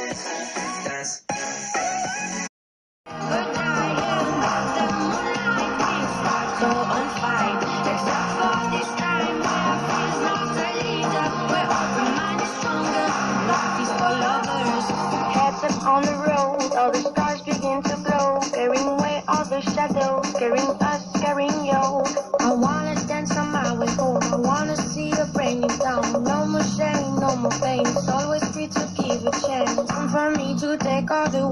Dance. So on fire, except for this time, my feels not a leader. We're open-minded, stronger, life is for lovers. Heads up on the road, all the stars begin to glow, carrying away all the shadows, carrying us, carrying you. I wanna dance on my way home, I wanna see you bring it down. No more shame, no more pain, it's always free to give a chance. Time for me to take all the